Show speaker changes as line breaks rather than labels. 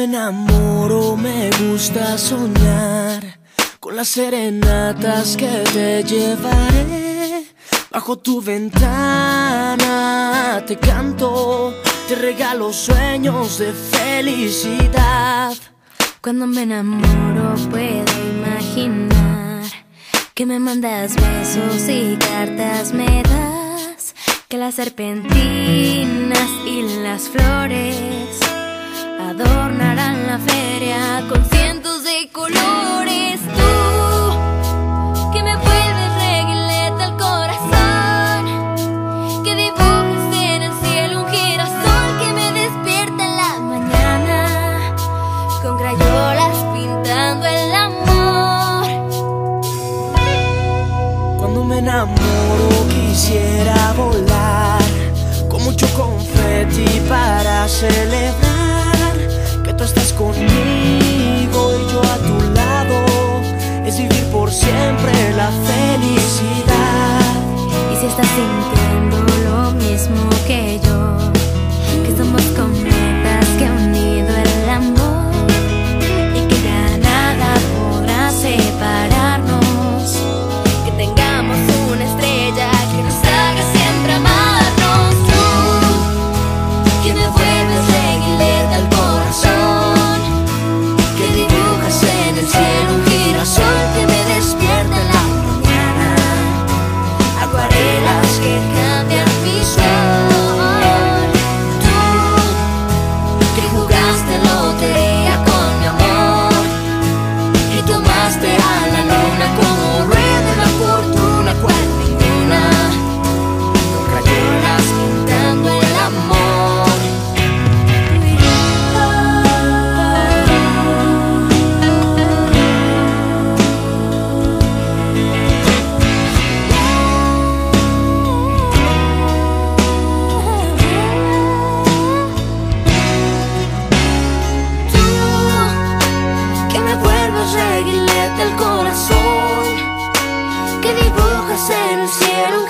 enamoro me gusta soñar con las serenatas que te llevaré. Bajo tu ventana te canto, te regalo sueños de felicidad.
Cuando me enamoro puedo imaginar que me mandas besos y cartas me das, que las serpentinas y las flores adornarán la feria con cientos de colores. Tú, que me vuelves reguilete al corazón, que dibujas en el cielo un girasol que me despierta en la mañana con crayolas pintando el amor.
Cuando me enamoro quisiera volar con mucho confeti para celebrar que tú estás conmigo y yo a tu lado. Es vivir por siempre la felicidad.
Y si estás sintiendo lo mismo que yo, que somos cometas que han unido el amor y que ya nada podrá separarnos, que tengamos una estrella que nos haga siempre amarnos. Tú, que me vuelves reguilete al corazón, que dibujas en el cielo un girasol que me despierta en la mañana, acuarelas que cambian mi sol. Tú, que jugaste lotería con mi amor y tomaste a la luna como rueda de la fortuna, cual ninguna, con crayolas pintando el amor. Tú, que me vuelves reguilete al corazón, que dibujas en el cielo